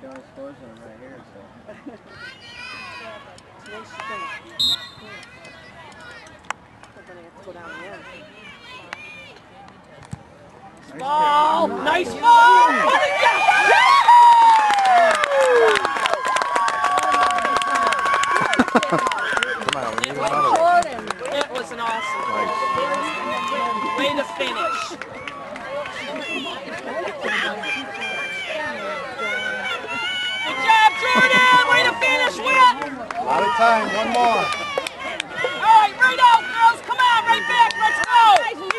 got scores on right here, so. Ball! Nice ball! What is that? Come on, we need another one. It was an awesome way to finish. Good job, Jordan! Way to finish, Will! A lot of time, one more. All right, right out, girls. Come on, right back. Let's go!